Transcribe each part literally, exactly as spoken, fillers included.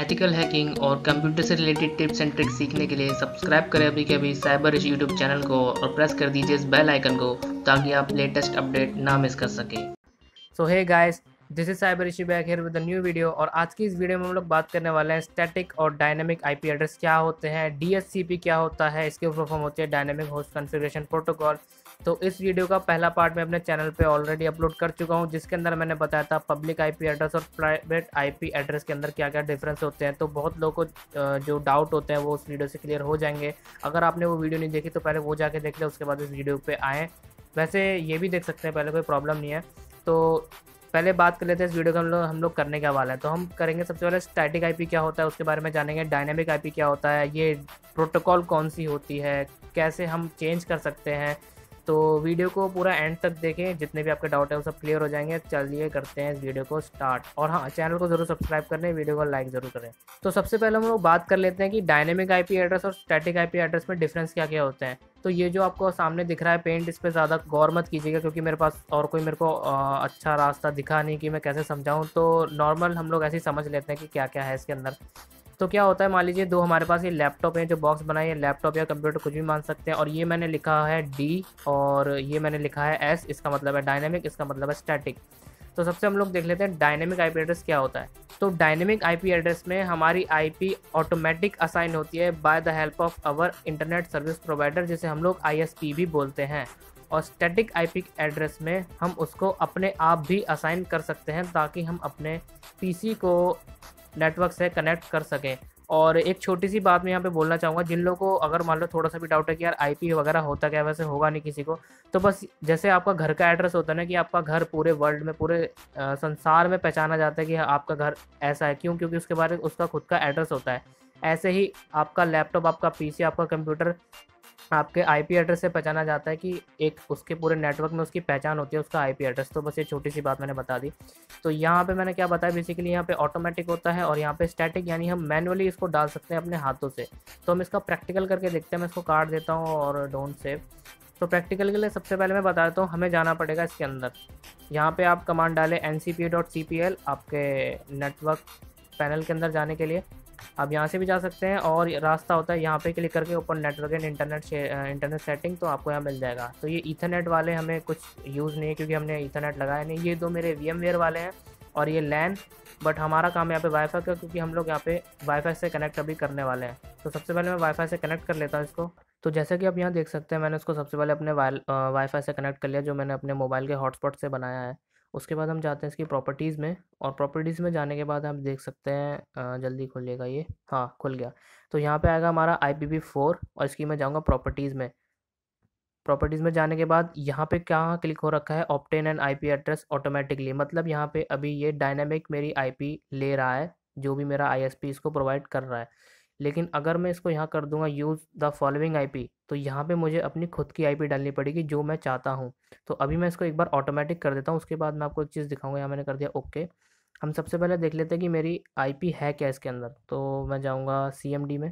Ethical hacking और computer से related tips and tricks सीखने के लिए सब्सक्राइब करें अभी के अभी साइबर इश यूट्यूब चैनल को और प्रेस कर दीजिए इस बेल आइकन को ताकि आप लेटेस्ट अपडेट ना मिस कर सकें। So hey guys, this is cyber issue back here with a new video. और आज की इस वीडियो में हम लोग बात करने वाले हैं स्टैटिक और डायनेमिक आईपी एड्रेस क्या होते हैं, डीएचसीपी क्या होता है, इसके फुल फॉर्म होती है डायनेमिक होस्ट कॉन्फ़िगरेशन प्रोटोकॉल। तो इस वीडियो का पहला पार्ट मैं अपने चैनल पे ऑलरेडी अपलोड कर चुका हूं, जिसके अंदर मैंने बताया था पब्लिक आईपी एड्रेस और प्राइवेट आईपी एड्रेस के अंदर क्या क्या डिफरेंस होते हैं। तो बहुत लोगों को जो डाउट होते हैं वो उस वीडियो से क्लियर हो जाएंगे। अगर आपने वो वीडियो नहीं देखी तो पहले वो जाके देख ले, उसके बाद इस वीडियो पे आएँ। वैसे ये भी देख सकते हैं पहले, कोई प्रॉब्लम नहीं है। तो पहले बात कर लेते हैं इस वीडियो का हम लोग हम लोग करने क्या वाला है। तो हम करेंगे सबसे पहले स्टैटिक आईपी क्या होता है, उसके बारे में जानेंगे। डायनेमिक आईपी क्या होता है, ये प्रोटोकॉल कौन सी होती है, कैसे हम चेंज कर सकते हैं। तो वीडियो को पूरा एंड तक देखें, जितने भी आपके डाउट है वो सब क्लियर हो जाएंगे। चलिए करते हैं इस वीडियो को स्टार्ट। और हाँ, चैनल को ज़रूर सब्सक्राइब करें, वीडियो को लाइक ज़रूर करें। तो सबसे पहले हम लोग बात कर लेते हैं कि डायनेमिक आईपी एड्रेस और स्टैटिक आईपी एड्रेस में डिफरेंस क्या क्या होते हैं। तो ये जो आपको सामने दिख रहा है पेंट, इस पर ज़्यादा गौर मत कीजिएगा, क्योंकि मेरे पास और कोई मेरे को आ, अच्छा रास्ता दिखा नहीं कि मैं कैसे समझाऊँ। तो नॉर्मल हम लोग ऐसे ही समझ लेते हैं कि क्या क्या है इसके अंदर। तो क्या होता है, मान लीजिए दो हमारे पास ये लैपटॉप है, जो बॉक्स बनाई है, लैपटॉप या कंप्यूटर कुछ भी मान सकते हैं। और ये मैंने लिखा है डी और ये मैंने लिखा है एस, इसका मतलब है डायनेमिक, इसका मतलब है स्टैटिक। तो सबसे हम लोग देख लेते हैं डायनेमिक आईपी एड्रेस क्या होता है। तो डायनेमिक आईपी एड्रेस में हमारी आईपी ऑटोमेटिक असाइन होती है by the help of our internet service provider, जिसे हम लोग आईएसपी भी बोलते हैं। और स्टैटिक आईपी एड्रेस में हम उसको अपने आप भी असाइन कर सकते हैं, ताकि हम अपने पीसी को नेटवर्क से कनेक्ट कर सकें। और एक छोटी सी बात मैं यहाँ पे बोलना चाहूँगा, जिन लोगों को अगर मान लो थोड़ा सा भी डाउट है कि यार आईपी वगैरह होता क्या है, वैसे होगा नहीं किसी को। तो बस जैसे आपका घर का एड्रेस होता है ना, कि आपका घर पूरे वर्ल्ड में, पूरे आ, संसार में पहचाना जाता है कि आपका घर ऐसा है, क्यों? क्योंकि उसके बारे में उसका खुद का एड्रेस होता है। ऐसे ही आपका लैपटॉप, आपका पीसी, आपका कंप्यूटर आपके आईपी एड्रेस से पहचाना जाता है, कि एक उसके पूरे नेटवर्क में उसकी पहचान होती है, उसका आईपी एड्रेस। तो बस ये छोटी सी बात मैंने बता दी। तो यहाँ पे मैंने क्या बताया, बेसिकली यहाँ पे ऑटोमेटिक होता है और यहाँ पे स्टैटिक, यानी हम मैनुअली इसको डाल सकते हैं अपने हाथों से। तो हम इसका प्रैक्टिकल करके देखते हैं। मैं इसको काट देता हूँ और डोंट सेव। तो प्रैक्टिकल के लिए सबसे पहले मैं बता देता हूँ, हमें जाना पड़ेगा इसके अंदर। यहाँ पे आप कमांड डालें N C P dot C P L आपके नेटवर्क पैनल के अंदर जाने के लिए। आप यहाँ से भी जा सकते हैं, और रास्ता होता है यहाँ पे क्लिक करके ऊपर network and internet internet setting, तो आपको यहाँ मिल जाएगा। तो ये ईथरनेट वाले हमें कुछ यूज़ नहीं है, क्योंकि हमने ईथरनेट लगाया नहीं। ये दो मेरे वीएमवेयर वाले हैं और ये लैन, बट हमारा काम यहाँ पे वाईफाई का, क्योंकि हम लोग यहाँ पे वाईफाई से कनेक्ट अभी करने वाले हैं। तो सबसे पहले मैं वाईफाई से कनेक्ट कर लेता हूँ इसको। तो जैसा कि आप यहाँ देख सकते हैं, मैंने उसको सबसे पहले अपने वाईफाई से कनेक्ट कर लिया, जो मैंने अपने मोबाइल के हॉटस्पॉट से बनाया है। उसके बाद हम जाते हैं इसकी प्रॉपर्टीज़ में, और प्रॉपर्टीज़ में जाने के बाद आप देख सकते हैं, अ, जल्दी खुलिएगा ये, हाँ खुल गया। तो यहाँ पे आएगा हमारा आई पी वी फोर, और इसकी मैं जाऊँगा प्रॉपर्टीज़ में। प्रॉपर्टीज़ में जाने के बाद यहाँ पे क्या क्लिक हो रखा है, obtain an IP address automatically. मतलब यहाँ पे अभी ये डायनामिक मेरी आईपी ले रहा है, जो भी मेरा आईएसपी इसको प्रोवाइड कर रहा है। लेकिन अगर मैं इसको यहाँ कर दूंगा यूज़ द फॉलोइंग आईपी, तो यहाँ पे मुझे अपनी खुद की आईपी डालनी पड़ेगी, जो मैं चाहता हूँ। तो अभी मैं इसको एक बार ऑटोमेटिक कर देता हूँ, उसके बाद मैं आपको एक चीज़ दिखाऊंगा। यहाँ मैंने कर दिया ओके। हम सबसे पहले देख लेते हैं कि मेरी आईपी है क्या इसके अंदर। तो मैं जाऊँगा सी एम डी में,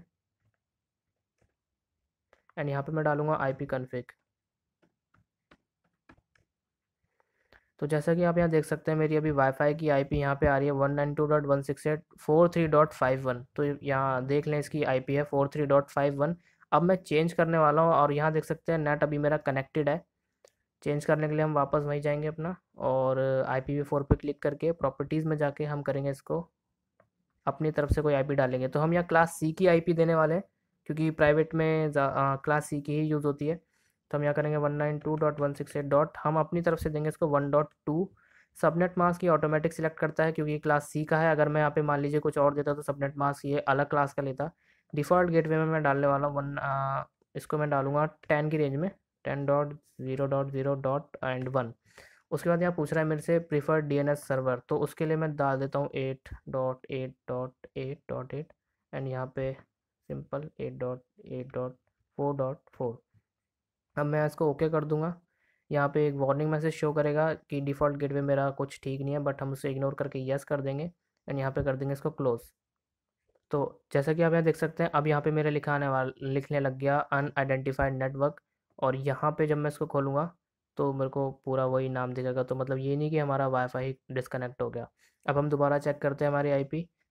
एंड यहाँ पे मैं डालूँगा आई पी कन्फिग। तो जैसा कि आप यहाँ देख सकते हैं, मेरी अभी वाईफाई की आईपी यहाँ पे आ रही है one nine two dot one six eight four three dot five one. तो यहाँ देख लें, इसकी आईपी है four three dot five one. अब मैं चेंज करने वाला हूँ, और यहाँ देख सकते हैं नेट अभी मेरा कनेक्टेड है। चेंज करने के लिए हम वापस वहीं जाएंगे अपना, और आई पी वी फोर पे क्लिक करके प्रॉपर्टीज़ में जाके हम करेंगे इसको, अपनी तरफ से कोई आईपी डालेंगे। तो हम यहाँ क्लास सी की आईपी देने वाले हैं, क्योंकि प्राइवेट में क्लास सी की ही यूज़ होती है। तो हम यहाँ करेंगे one nine two dot one six eight dot, हम अपनी तरफ से देंगे इसको one dot two. Subnet mask ये ऑटोमेटिक सिलेक्ट करता है, क्योंकि क्लास सी का है। अगर मैं यहाँ पे मान लीजिए कुछ और देता तो सबनेट मास्क ये अलग क्लास का लेता। डिफ़ॉल्ट गेटवे में मैं डालने वाला हूँ वन, इसको मैं डालूंगा टेन की रेंज में, ten dot zero dot zero dot and one. उसके बाद यहाँ पूछ रहा है मेरे से प्रीफर्ड डीएनएस सर्वर, तो उसके लिए मैं डाल देता हूँ eight dot eight dot eight dot eight, and यहाँ पे simple eight dot eight dot four dot four. अब मैं इसको ओके कर दूंगा। यहाँ पे एक वार्निंग मैसेज शो करेगा कि डिफ़ॉल्ट गेटवे मेरा कुछ ठीक नहीं है, बट हम उसे इग्नोर करके यस कर देंगे, एंड यहाँ पे कर देंगे इसको क्लोज़। तो जैसा कि आप यहाँ देख सकते हैं, अब यहाँ पे मेरे लिखा आने वाला लिखने लग गया अनआइडेंटिफाइड नेटवर्क। और यहाँ पे जब मैं इसको खोलूँगा तो मेरे को पूरा वही नाम दिखेगा। तो मतलब ये नहीं कि हमारा वाईफाई डिस्कनेक्ट हो गया। अब हम दोबारा चेक करते हैं हमारी आईपी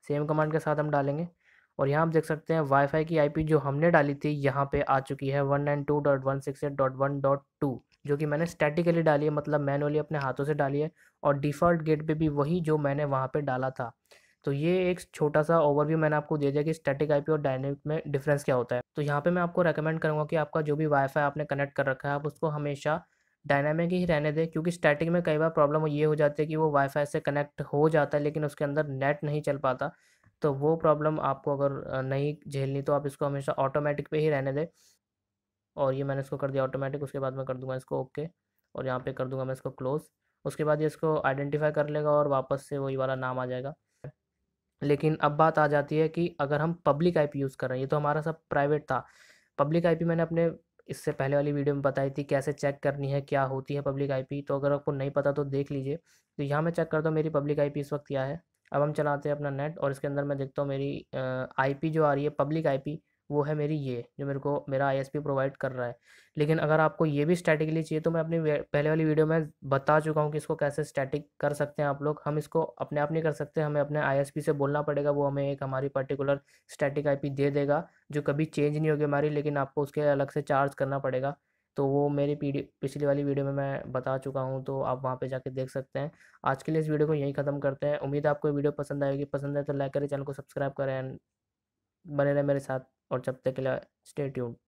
सेम कमांड के साथ हम डालेंगे और यहाँ आप देख सकते हैं वाईफाई की आईपी जो हमने डाली थी यहाँ पे आ चुकी है one nine two dot one six eight dot one dot two, जो कि मैंने स्टैटिकली डाली है, मतलब मैनुअली अपने हाथों से डाली है, और डिफ़ॉल्ट गेट पे भी वही जो मैंने वहाँ पे डाला था। तो ये एक छोटा सा ओवरव्यू मैंने आपको दे दिया कि स्टैटिक आईपी और डायनेमिक में डिफरेंस क्या होता है। तो यहाँ पे मैं आपको रेकमेंड करूँगा कि आपका जो भी वाईफाई आपने कनेक्ट कर रखा है आप उसको हमेशा डायनामिक ही रहने दें, क्योंकि स्टैटिक में कई बार प्रॉब्लम ये हो जाती है कि वो वाईफाई से कनेक्ट हो जाता है लेकिन उसके अंदर नेट नहीं चल पाता। तो वो प्रॉब्लम आपको अगर अ, नहीं झेलनी तो आप इसको हमेशा ऑटोमेटिक पे ही रहने दें। और ये मैंने इसको कर दिया ऑटोमेटिक, उसके बाद मैं कर दूंगा इसको ओके, और यहाँ पे कर दूंगा मैं इसको क्लोज़। उसके बाद ये इसको आइडेंटिफाई कर लेगा और वापस से वही वाला नाम आ जाएगा। लेकिन अब बात आ जाती है कि अगर हम पब्लिक आईपी यूज़ कर रहे हैं, ये तो हमारा सब प्राइवेट था। पब्लिक आईपी मैंने अपने इससे पहले वाली वीडियो में बताई थी कैसे चेक करनी है, क्या होती है पब्लिक आईपी, तो अगर आपको नहीं पता तो देख लीजिए। तो यहाँ मैं चेक करता हूँ मेरी पब्लिक आईपी इस वक्त क्या है। अब हम चलाते हैं अपना नेट और इसके अंदर मैं देखता हूँ मेरी आईपी जो आ रही है पब्लिक आईपी, वो है मेरी ये जो मेरे को मेरा आईएसपी प्रोवाइड कर रहा है। लेकिन अगर आपको ये भी स्टैटिकली चाहिए तो मैं अपनी वे- पहले वाली वीडियो में बता चुका हूँ कि इसको कैसे स्टैटिक कर सकते हैं आप लोग। हम इसको अपने आप नहीं कर सकते, हमें अपने आईएसपी से बोलना पड़ेगा, वो हमें एक हमारी पर्टिकुलर स्टैटिक आईपी दे देगा जो कभी चेंज नहीं होगी हमारी, लेकिन आपको उसके अलग से चार्ज करना पड़ेगा। तो वो मेरी पीडी पिछली वाली वीडियो में मैं बता चुका हूँ, तो आप वहाँ पे जाके देख सकते हैं। आज के लिए इस वीडियो को यहीं ख़त्म करते हैं। उम्मीद है आपको वीडियो पसंद आएगी, पसंद है तो लाइक करें, चैनल को सब्सक्राइब करें एंड बने रहें मेरे साथ, और जब तक के लिए स्टे ट्यून्ड।